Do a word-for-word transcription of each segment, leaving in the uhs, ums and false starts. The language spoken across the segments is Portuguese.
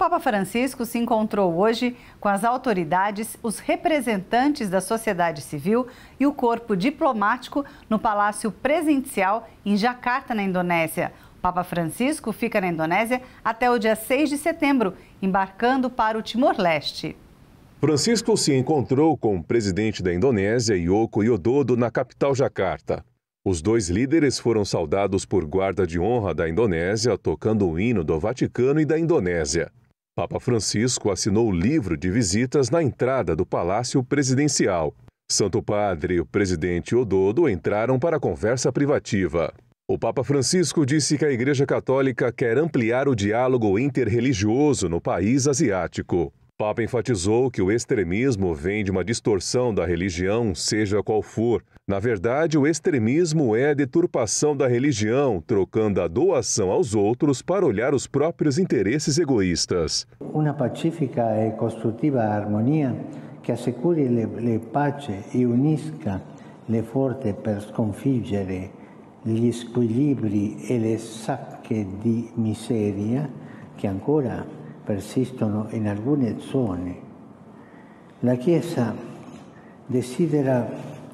Papa Francisco se encontrou hoje com as autoridades, os representantes da sociedade civil e o corpo diplomático no Palácio Presidencial em Jacarta, na Indonésia. O Papa Francisco fica na Indonésia até o dia seis de setembro, embarcando para o Timor-Leste. Francisco se encontrou com o presidente da Indonésia, Joko Widodo, na capital Jacarta. Os dois líderes foram saudados por guarda de honra da Indonésia, tocando o hino do Vaticano e da Indonésia. Papa Francisco assinou o livro de visitas na entrada do Palácio Presidencial. Santo Padre e o presidente Widodo entraram para a conversa privativa. O Papa Francisco disse que a Igreja Católica quer ampliar o diálogo interreligioso no país asiático. O Papa enfatizou que o extremismo vem de uma distorção da religião, seja qual for. Na verdade, o extremismo é a deturpação da religião, trocando a doação aos outros para olhar os próprios interesses egoístas. Uma pacífica e costruttiva harmonia que assicuri le pace e unisca le forze per sconfiggere gli squilibri e le sacche di miseria che ancora persistono in alcune zone. La Chiesa desidera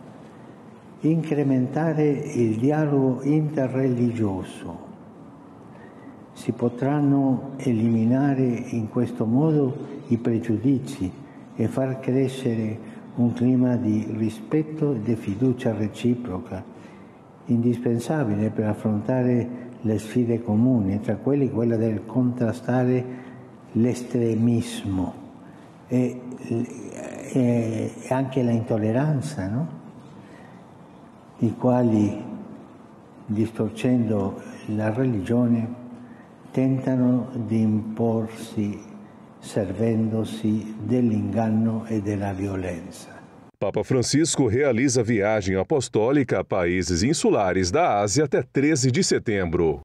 incrementare il dialogo interreligioso. Si potranno eliminare in questo modo i pregiudizi e far crescere un clima di rispetto e di fiducia reciproca, indispensabile per affrontare le sfide comuni, tra quelli quella del contrastare l'estremismo e, e anche la intolleranza, no? I quali, distorcendo la religione, tentano di imporsi servendosi dell'inganno e della violenza. Papa Francisco realiza viagem apostólica a países insulares da Ásia até treze de setembro.